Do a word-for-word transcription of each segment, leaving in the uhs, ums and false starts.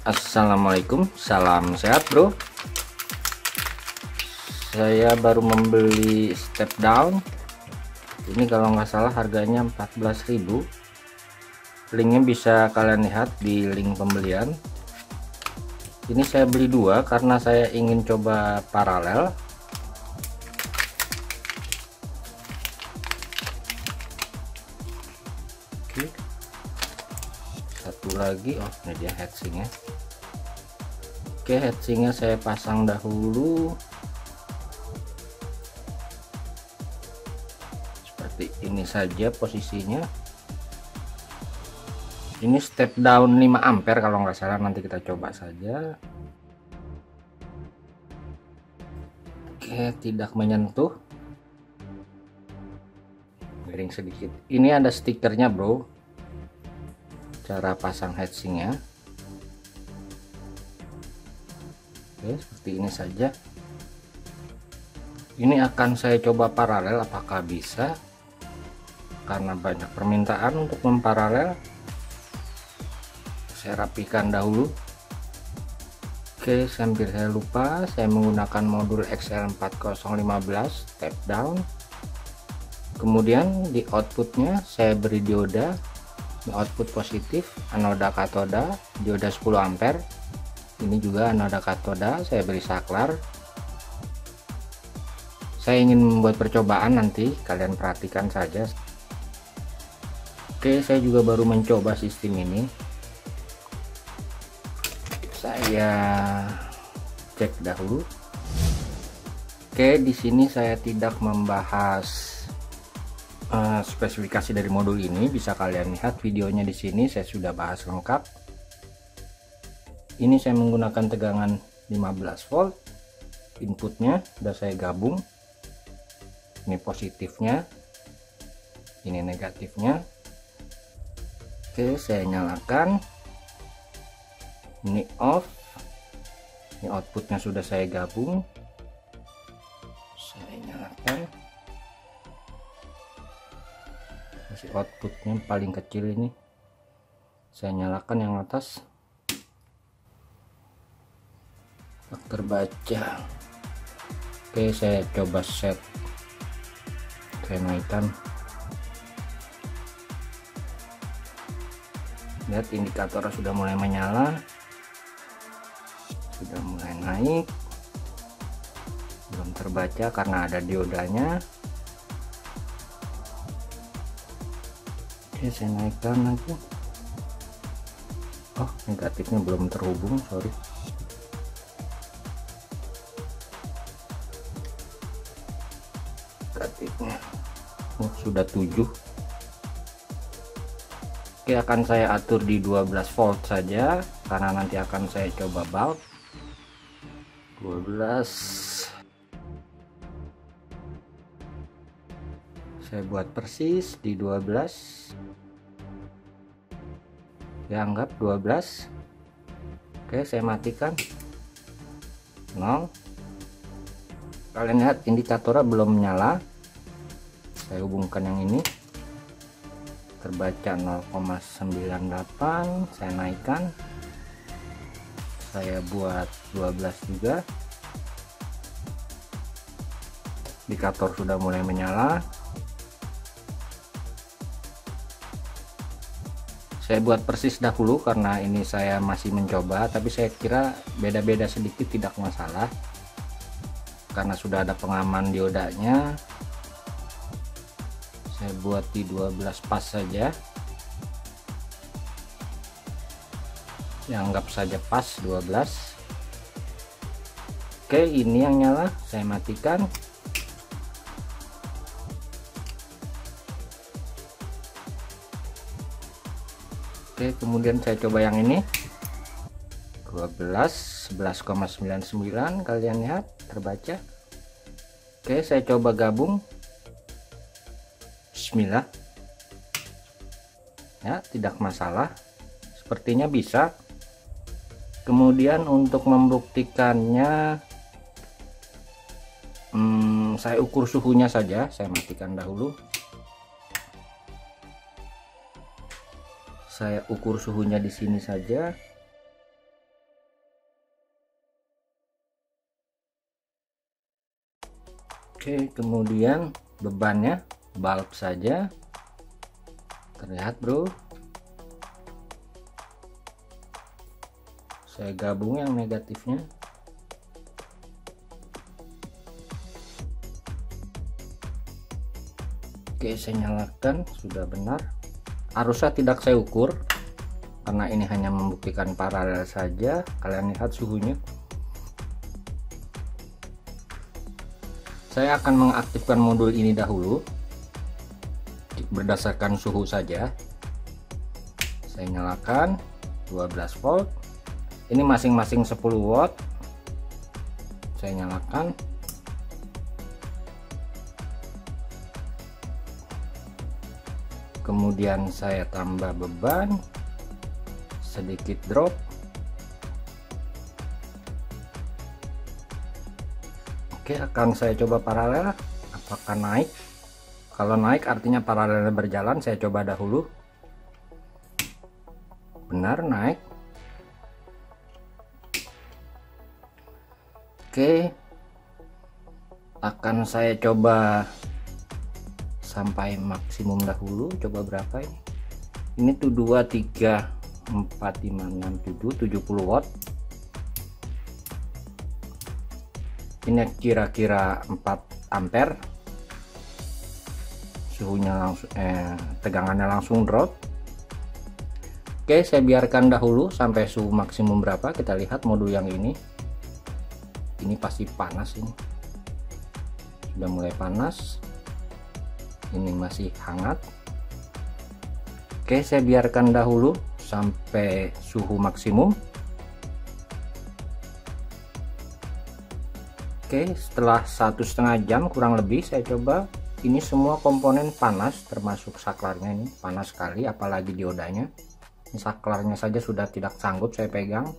Assalamualaikum, salam sehat bro. Saya baru membeli step down. Ini kalau nggak salah harganya empat belas ribu. Linknya bisa kalian lihat di link pembelian. Ini saya beli dua karena saya ingin coba paralel. Oke, satu lagi. Oh, ini dia heatsinknya. Oke, heatsinknya saya pasang dahulu seperti ini saja posisinya. Ini step down lima ampere kalau nggak salah, nanti kita coba saja. Oke, tidak menyentuh, miring sedikit. Ini ada stikernya bro, cara pasang heatsinknya. Oke, seperti ini saja. Ini akan saya coba paralel, apakah bisa, karena banyak permintaan untuk memparalel. Saya rapikan dahulu. Oke, hampir saya lupa, saya menggunakan modul X L empat nol lima belas step down. Kemudian di outputnya saya beri dioda, ini output positif, anoda katoda, dioda sepuluh ampere. Ini juga anoda katoda, saya beri saklar. Saya ingin membuat percobaan, nanti kalian perhatikan saja. Oke, saya juga baru mencoba sistem ini. Saya cek dahulu. Oke, di sini saya tidak membahas uh, spesifikasi dari modul ini. Bisa kalian lihat videonya di sini, saya sudah bahas lengkap. Ini saya menggunakan tegangan lima belas volt. Inputnya sudah saya gabung. Ini positifnya, ini negatifnya. Oke, saya nyalakan. Ini off. Ini outputnya sudah saya gabung. Saya nyalakan. Masih outputnya paling kecil ini. Saya nyalakan yang atas. Tak terbaca. Oke, saya coba set. Saya naikkan. Lihat indikator sudah mulai menyala, sudah mulai naik. Belum terbaca karena ada diodanya. Oke, saya naikkan lagi. Oh, negatifnya belum terhubung, sorry. Negatifnya oh, sudah tujuh. Oke, akan saya atur di dua belas volt saja karena nanti akan saya coba bulb. dua belas. Saya buat persis di dua belas. Ya, anggap dua belas. Oke, saya matikan. nol. Kalian lihat indikatornya belum menyala. Saya hubungkan yang ini. Terbaca nol koma sembilan delapan. Saya naikkan. Saya buat dua belas juga. Indikator sudah mulai menyala. Saya buat persis dahulu karena ini saya masih mencoba, tapi saya kira beda-beda sedikit tidak masalah karena sudah ada pengaman diodanya. Saya buat di dua belas pas saja. Ya, anggap saja pas dua belas. Oke, ini yang nyala, saya matikan. Oke, kemudian saya coba yang ini. dua belas, sebelas koma sembilan sembilan, kalian lihat terbaca. Oke, saya coba gabung. Bismillah. Ya, tidak masalah. Sepertinya bisa. Kemudian untuk membuktikannya, hmm, saya ukur suhunya saja. Saya matikan dahulu. Saya ukur suhunya di sini saja. Oke, kemudian bebannya bulb saja terlihat bro. Saya gabung yang negatifnya. Oke, saya nyalakan, sudah benar. Arusnya tidak saya ukur karena ini hanya membuktikan paralel saja. Kalian lihat suhunya. Saya akan mengaktifkan modul ini dahulu berdasarkan suhu saja. Saya nyalakan dua belas volt. Ini masing-masing sepuluh watt. Saya nyalakan. Kemudian saya tambah beban, sedikit drop. Oke, akan saya coba paralel, apakah naik. Kalau naik artinya paralelnya berjalan. Saya coba dahulu. Benar, naik. Oke, akan saya coba sampai maksimum dahulu. Coba berapa ini? Ini tuh dua, tiga, empat, lima, enam, tujuh, tujuh puluh watt. Ini kira-kira empat ampere. Suhunya langsung eh, tegangannya langsung drop. Oke, saya biarkan dahulu sampai suhu maksimum berapa. Kita lihat modul yang ini. Ini pasti panas ini. Sudah mulai panas. Ini masih hangat. Oke, saya biarkan dahulu sampai suhu maksimum. Oke, setelah satu setengah jam kurang lebih saya coba. Ini semua komponen panas, termasuk saklarnya ini panas sekali, apalagi diodanya. Ini saklarnya saja sudah tidak sanggup saya pegang.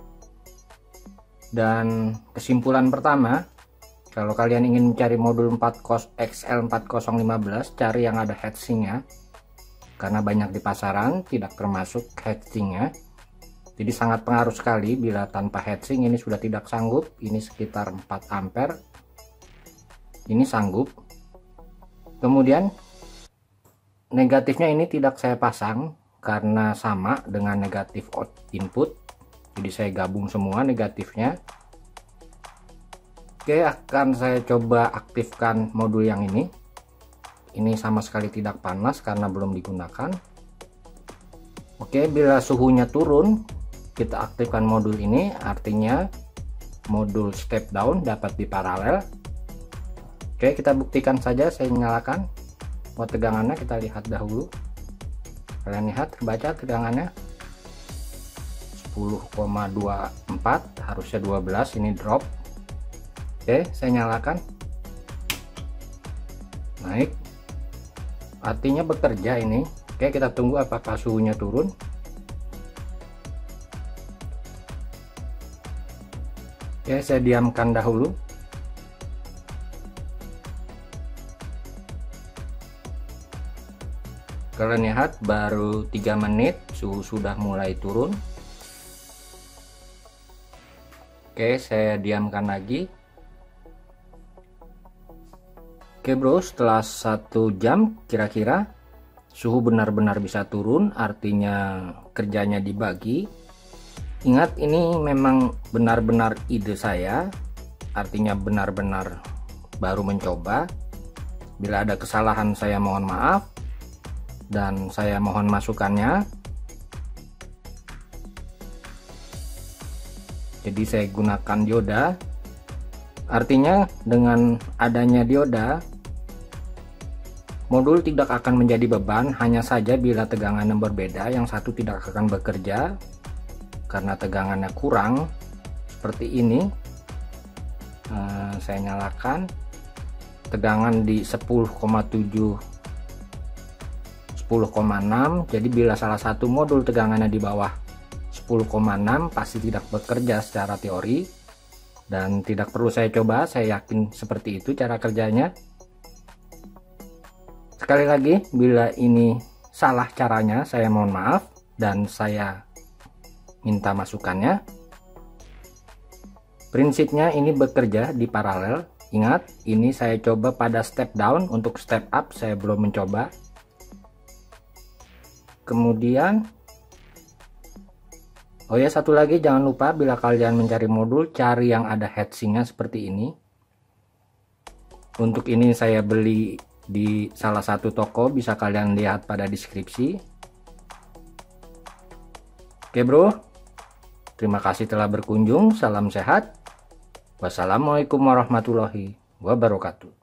Dan kesimpulan pertama, kalau kalian ingin mencari modul X L empat nol lima belas, cari yang ada heatsinknya, karena banyak di pasaran tidak termasuk heatsinknya. Jadi sangat pengaruh sekali bila tanpa heatsink. Ini sudah tidak sanggup. Ini sekitar empat ampere. Ini sanggup. Kemudian negatifnya ini tidak saya pasang karena sama dengan negatif input. Jadi saya gabung semua negatifnya. Oke, akan saya coba aktifkan modul yang ini. Ini sama sekali tidak panas karena belum digunakan. Oke, bila suhunya turun, kita aktifkan modul ini, artinya modul step down dapat diparalel. Oke, kita buktikan saja. Saya nyalakan. Mau tegangannya kita lihat dahulu. Kalian lihat, terbaca tegangannya sepuluh koma dua empat, harusnya dua belas, ini drop. Oke, saya nyalakan. Naik. Artinya bekerja ini. Oke, kita tunggu apakah suhunya turun. Oke, saya diamkan dahulu. Kalian lihat, baru tiga menit suhu sudah mulai turun. Oke, saya diamkan lagi. Oke bro, setelah satu jam kira-kira suhu benar-benar bisa turun, artinya kerjanya dibagi. Ingat, ini memang benar-benar ide saya, artinya benar-benar baru mencoba. Bila ada kesalahan saya mohon maaf, dan saya mohon masukannya. Jadi saya gunakan dioda. Artinya dengan adanya dioda, modul tidak akan menjadi beban, hanya saja bila tegangannya berbeda, yang satu tidak akan bekerja karena tegangannya kurang. Seperti ini. Uh, saya nyalakan, tegangan di sepuluh koma tujuh, sepuluh koma enam. Jadi bila salah satu modul tegangannya di bawah sepuluh koma enam pasti tidak bekerja secara teori. Dan tidak perlu saya coba, saya yakin seperti itu cara kerjanya. Sekali lagi, bila ini salah caranya, saya mohon maaf dan saya minta masukannya. Prinsipnya ini bekerja di paralel, Ingat, ini saya coba pada step down, untuk step up saya belum mencoba. Kemudian, oh ya, satu lagi, jangan lupa bila kalian mencari modul, cari yang ada heatsinknya seperti ini. Untuk ini saya beli di salah satu toko, bisa kalian lihat pada deskripsi. Oke bro, terima kasih telah berkunjung. Salam sehat. Wassalamualaikum warahmatullahi wabarakatuh.